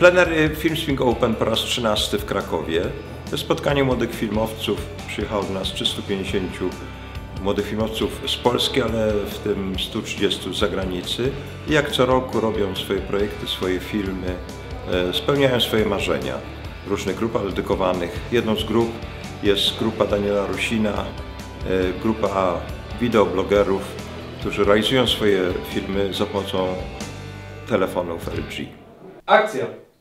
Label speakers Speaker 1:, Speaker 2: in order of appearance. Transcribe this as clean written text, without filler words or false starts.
Speaker 1: Plenery Filmswing Open po raz 13 w Krakowie. To jest spotkanie młodych filmowców. Przyjechało do nas 350 młodych filmowców z Polski, ale w tym 130 z zagranicy. I jak co roku robią swoje projekty, swoje filmy, spełniają swoje marzenia w różnych grupach dedykowanych. Jedną z grup jest grupa Daniela Rusina, grupa wideoblogerów, którzy realizują swoje filmy za pomocą telefonów LG.
Speaker 2: Akcja!